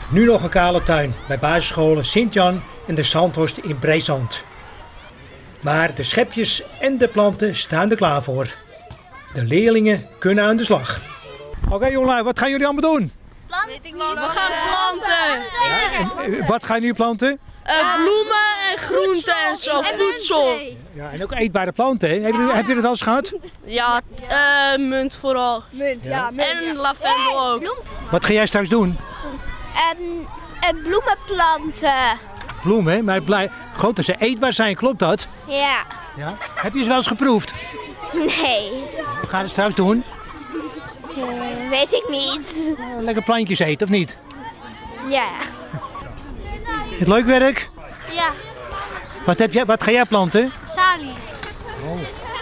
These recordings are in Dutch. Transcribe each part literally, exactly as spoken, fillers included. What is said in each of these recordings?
Nu nog een kale tuin bij basisscholen Sint-Jan en de Zandhorst in Breezand. Maar de schepjes en de planten staan er klaar voor. De leerlingen kunnen aan de slag. Oké okay, jongelui, wat gaan jullie allemaal doen? Weet ik niet. We gaan planten. Ja, wat gaan jullie planten? Uh, bloemen en groenten en zo, voedsel. Ja, en ook eetbare planten, hè? Heb je, heb je dat wel eens gehad? Ja, uh, munt vooral. Munt, ja. ja munt, en ja. lavendel ook. Wat ga jij straks doen? En, en bloemen planten. Bloemen, maar blij... Goed dat ze eetbaar zijn, klopt dat? Ja. Ja. Heb je ze wel eens geproefd? Nee. Wat ga je straks doen? Uh, weet ik niet. Uh, lekker plantjes eten, of niet? Ja. Het leuk werk? Ja. Wat, heb jij, wat ga jij planten? Salie. Oh.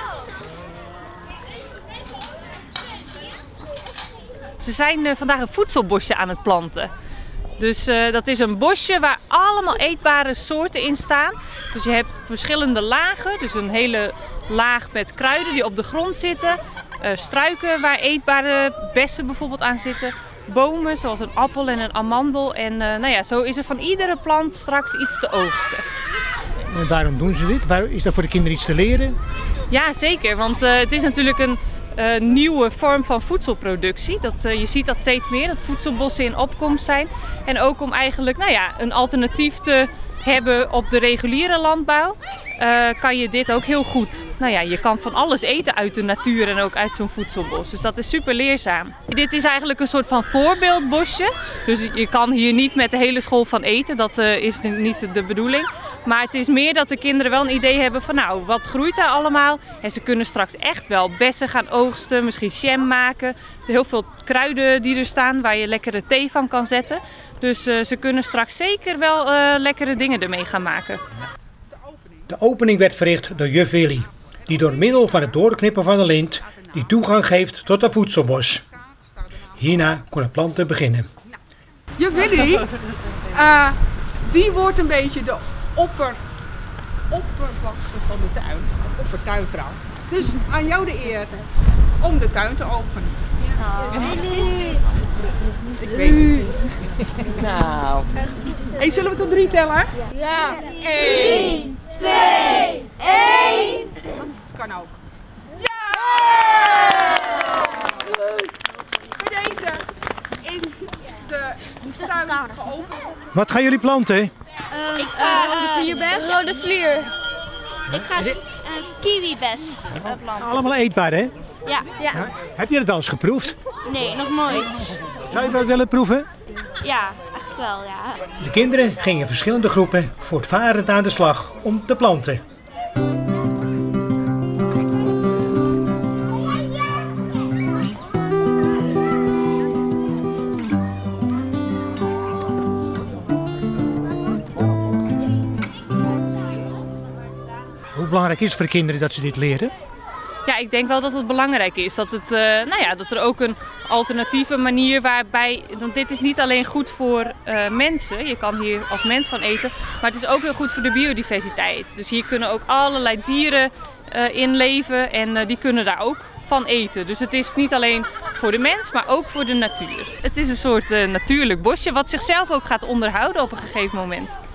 Ze zijn uh, vandaag een voedselbosje aan het planten. Dus uh, dat is een bosje waar allemaal eetbare soorten in staan. Dus je hebt verschillende lagen. Dus een hele laag met kruiden die op de grond zitten. Uh, struiken waar eetbare bessen bijvoorbeeld aan zitten. Bomen zoals een appel en een amandel. En uh, nou ja, zo is er van iedere plant straks iets te oogsten. En waarom doen ze dit? Waar, is dat voor de kinderen iets te leren? Ja, zeker. Want uh, het is natuurlijk een uh, nieuwe vorm van voedselproductie. Dat, uh, je ziet dat steeds meer, dat voedselbossen in opkomst zijn. En ook om eigenlijk nou ja, een alternatief te hebben op de reguliere landbouw, uh, kan je dit ook heel goed. Nou ja, je kan van alles eten uit de natuur en ook uit zo'n voedselbos. Dus dat is super leerzaam. Dit is eigenlijk een soort van voorbeeldbosje. Dus je kan hier niet met de hele school van eten, dat uh, is niet de bedoeling. Maar het is meer dat de kinderen wel een idee hebben van nou, wat groeit daar allemaal? En ze kunnen straks echt wel bessen gaan oogsten, misschien jam maken. Heel veel kruiden die er staan waar je lekkere thee van kan zetten. Dus uh, ze kunnen straks zeker wel uh, lekkere dingen ermee gaan maken. De opening werd verricht door juf Willy, die door middel van het doorknippen van de lint die toegang geeft tot het voedselbos. Hierna kon het planten beginnen. Juf Willy, uh, die wordt een beetje de opper, oppervlakte van de tuin, oppertuinvrouw. Dus aan jou de eer om de tuin te openen. Ja. Ik weet het. Nou. Hey, zullen we tot drie tellen? Ja. Eén, twee, één. Kan ook. Ja! Bij deze is de tuin geopend. Wat gaan jullie planten? Uh, ik ga uh, rode vlierbes. Rode vlier. Ik ga uh, kiwibes uh, planten. Allemaal eetbaar, hè? Ja. ja. Ja. Heb je het al eens geproefd? Nee, nog nooit. Zou je wel willen proeven? Ja, echt wel, ja. De kinderen gingen in verschillende groepen voortvarend aan de slag om te planten. Hoe belangrijk is het voor de kinderen dat ze dit leren? Ja, ik denk wel dat het belangrijk is. Dat, het, uh, nou ja, dat er ook een alternatieve manier waarbij... Want dit is niet alleen goed voor uh, mensen. Je kan hier als mens van eten. Maar het is ook heel goed voor de biodiversiteit. Dus hier kunnen ook allerlei dieren uh, in leven. En uh, die kunnen daar ook van eten. Dus het is niet alleen voor de mens, maar ook voor de natuur. Het is een soort uh, natuurlijk bosje wat zichzelf ook gaat onderhouden op een gegeven moment.